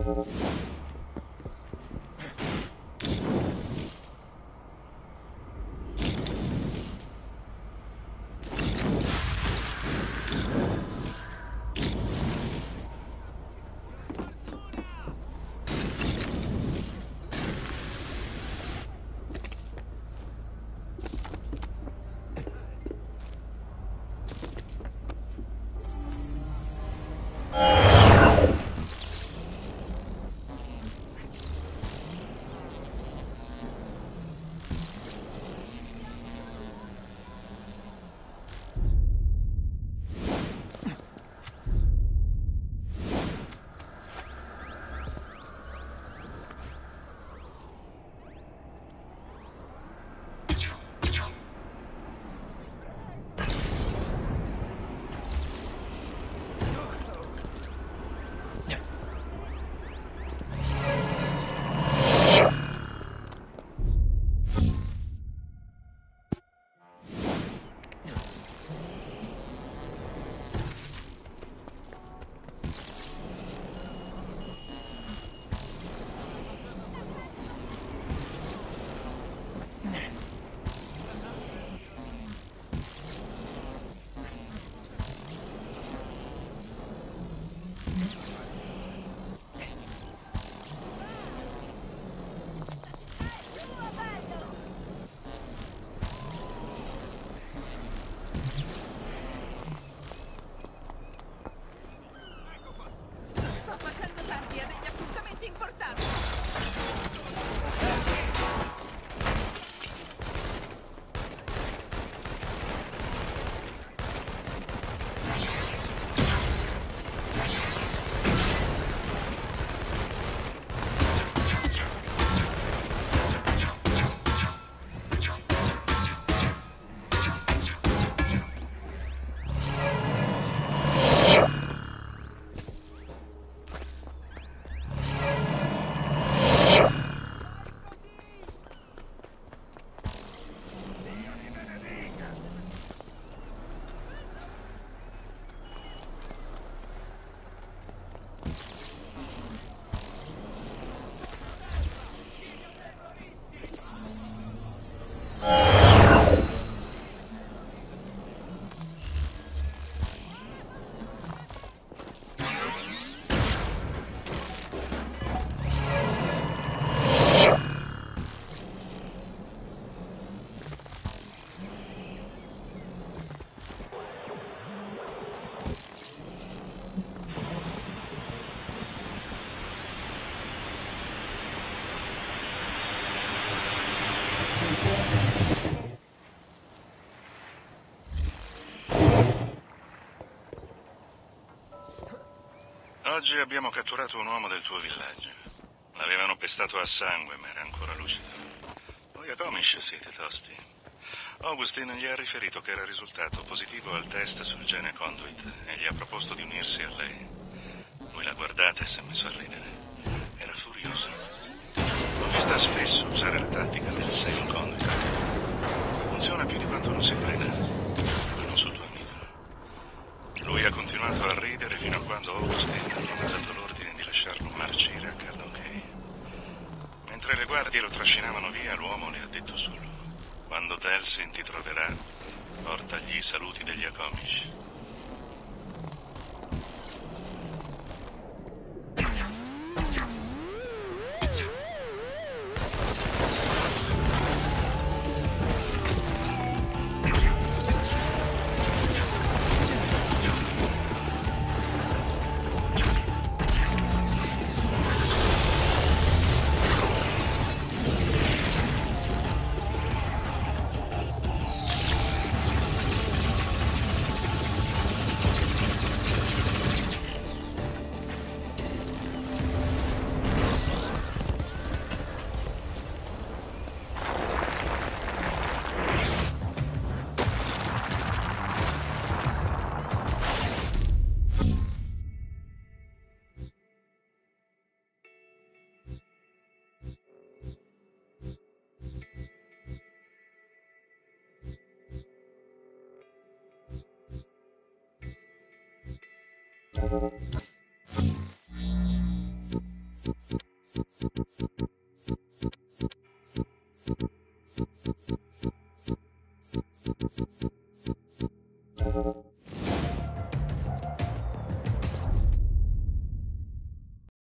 Oggi abbiamo catturato un uomo del tuo villaggio. L'avevano pestato a sangue, ma era ancora lucido. Voi a Comish siete tosti. Augustin gli ha riferito che era risultato positivo al test sul gene Conduit e gli ha proposto di unirsi a lei. Lui l'ha guardata e si è messo a ridere. Era furioso. L'ho vista spesso usare la tattica del sei un Conduit. Funziona più di quanto non si creda, ma non sul tuo amico. Lui ha continuato a ridere fino a quando Augustin ha dato l'ordine di lasciarlo marcire a Cardocay. Mentre le guardie lo trascinavano via, l'uomo le ha detto solo: quando Delsin ti troverà, portagli i saluti degli Akomish.